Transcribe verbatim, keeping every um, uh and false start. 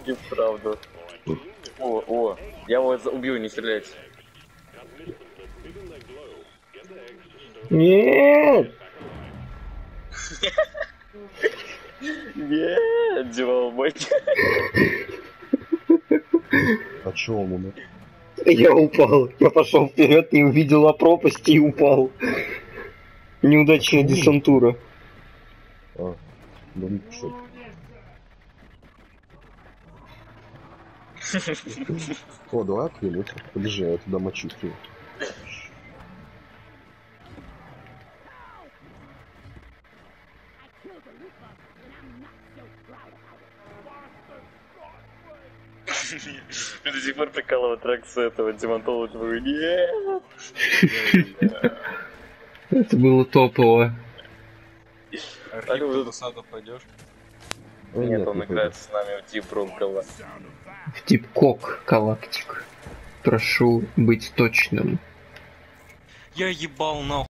И правда. О, о, я его убью, не стреляйте. Нет! Нет, Димал мой. А чё он умер? Я упал. Я пошел вперед, не увидела пропасть и упал. Неудачная Почему? десантура. А, да ну что? О, давай открыли это. Подожди, я туда мочу кину. До сих пор прикалывает трек с этого демонтолога. Нет! Это было топово. Архив до сада пойдешь? А, Нет, он не играет пойду. с нами в Deep Room Gala. В тип Кок Галактик. Прошу быть точным. Я ебал нахуй.